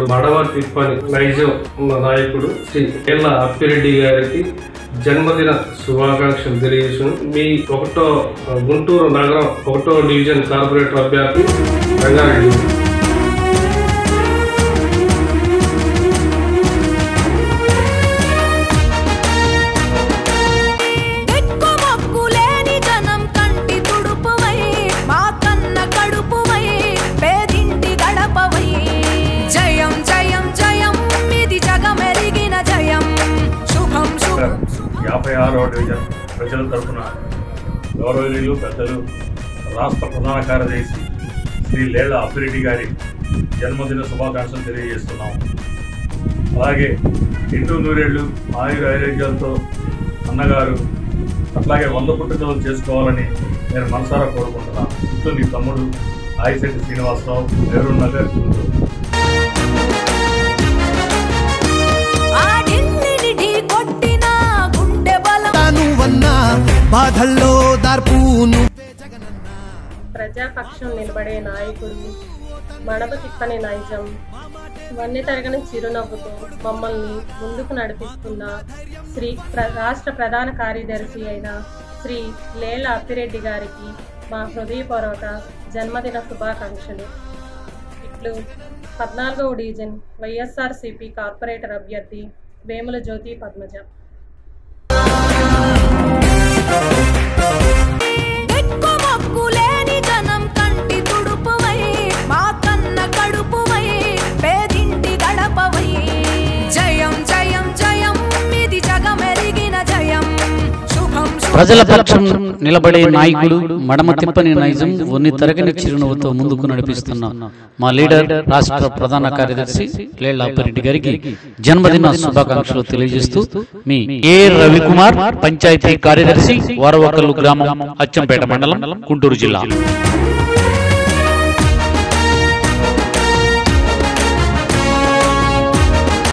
నాయకుడు మడవ తిప్పని నైజం నాయకుడు శ్రీ లేళ్ల అప్పిరెడ్డి గారికి జన్మదిన శుభాకాంక్షలు తెలియజేసిన మీ గుంటూరు నగరం 1వ డివిజన్ కార్పొరేటర్ అభ్యర్థి రంగారెడ్డి. డివిజన్ ప్రజల తరఫున గౌరవనీయులు పెద్దలు రాష్ట్ర ప్రధాన కార్యదర్శి శ్రీ లేళ్ల అప్పిరెడ్డి గారి జన్మదిన శుభాకాంక్షలు తెలియజేస్తున్నాం. అలాగే నిండు నూరేళ్లు ఆయురారోగ్యాలతో అన్నగారు అట్లాగే 100 పుట్టినరోజులు చేసుకోవాలని నేను మనసారా కోరుకుంటున్నాను. ఇంట్లో మీ తమ్ముడు ఆయిశెట్టి శ్రీనివాసరావు, నెహ్రూ నగర్, గుంటూరు. ప్రజాపక్షం నిలబడే నాయకుడు, మడవ తిప్పని నైజం, వన్నె తరగని చిరునవ్వుతో మమ్మల్ని ముందుకు నడిపిస్తున్న రాష్ట్ర ప్రధాన కార్యదర్శి అయిన శ్రీ లేళ్ల అప్పిరెడ్డి గారికి మా హృదయపూర్వక జన్మదిన శుభాకాంక్షలు. ఇట్లు 14వ డివిజన్ వైఎస్ఆర్సీపీ కార్పొరేటర్ అభ్యర్థి వేముల జ్యోతి పద్మజ. ప్రజల పక్షం నిలబడే నాయకుడు, మడమ తిప్పని నైజం, వన్ని తరగని చిరునవ్వుతో ముందుకు నడిపిస్తున్న మా లీడర్ రాష్ట్ర ప్రధాన కార్యదర్శి లేళ్ల అప్పిరెడ్డి గారికి జన్మదిన శుభాకాంక్షలు తెలియజేస్తూ మీ ఏ రవికుమార్, పంచాయతీ కార్యదర్శి, వారవకల్లు గ్రామం, అచ్చంపేట మండలం, గుంటూరు జిల్లా.